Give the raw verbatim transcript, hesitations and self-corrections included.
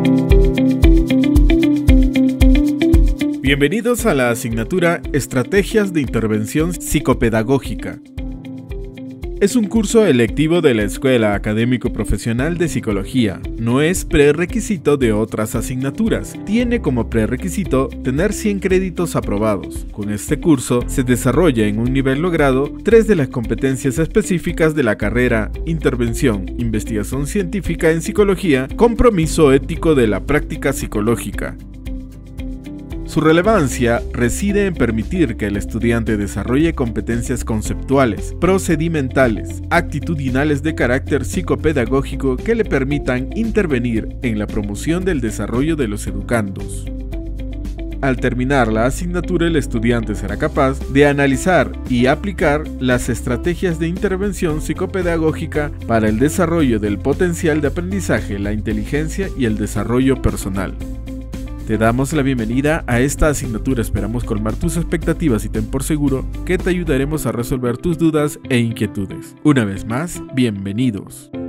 Bienvenidos a la asignatura Estrategias de Intervención Psicopedagógica. Es un curso electivo de la Escuela Académico Profesional de Psicología. No es prerequisito de otras asignaturas. Tiene como prerequisito tener cien créditos aprobados. Con este curso se desarrolla en un nivel logrado tres de las competencias específicas de la carrera: intervención, investigación científica en psicología, compromiso ético de la práctica psicológica. Su relevancia reside en permitir que el estudiante desarrolle competencias conceptuales, procedimentales, actitudinales de carácter psicopedagógico que le permitan intervenir en la promoción del desarrollo de los educandos. Al terminar la asignatura, el estudiante será capaz de analizar y aplicar las estrategias de intervención psicopedagógica para el desarrollo del potencial de aprendizaje, la inteligencia y el desarrollo personal. Te damos la bienvenida a esta asignatura, esperamos colmar tus expectativas y ten por seguro que te ayudaremos a resolver tus dudas e inquietudes. Una vez más, bienvenidos.